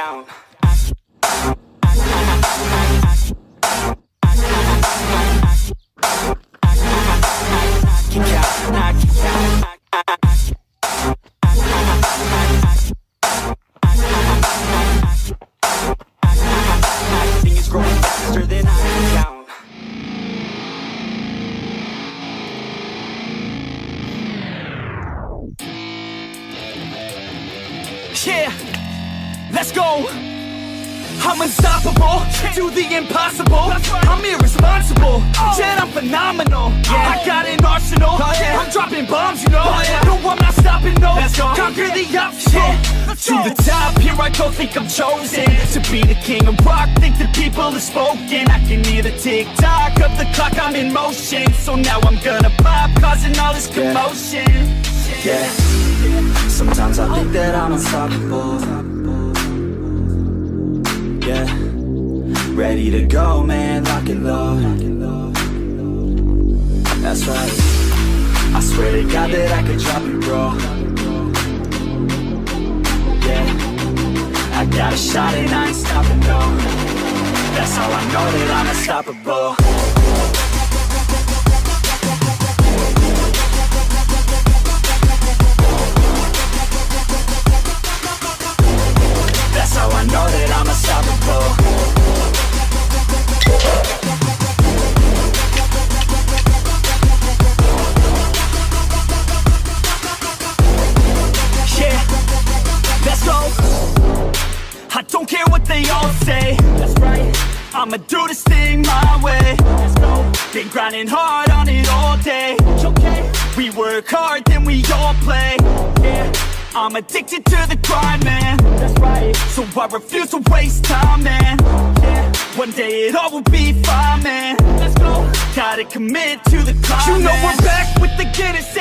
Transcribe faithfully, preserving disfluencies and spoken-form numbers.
down. Things growing faster than I can count. Yeah, let's go. I'm unstoppable, do the impossible. I'm irresponsible, yet I'm phenomenal. I got an arsenal, I'm dropping bombs, you know. No, I'm not stopping, no. Conquer the obstacle. To the top, here I go, think I'm chosen to be the king of rock, think the people have spoken. I can hear the tick-tock of the clock, I'm in motion. So now I'm gonna pop, causing all this commotion. Yeah, sometimes I think that I'm unstoppable. Yeah, ready to go, man, lock and load. That's right, I swear to God that I could drop it, bro. Yeah, I got a shot and I ain't stopping, no. That's how I know that I'm unstoppable. That's how I know that I'm unstoppable. Yeah, let's go. I don't care what they all say. That's right, I'ma do this thing my way. Let's go. Been grinding hard on it all day. Okay. We work hard, then we all play. Yeah, I'm addicted to the grind, man. That's right. So I refuse to waste time, man. Yeah. One day it all will be fine, man. Let's go. Gotta commit to the climb, you know, man. We're back with the Guinness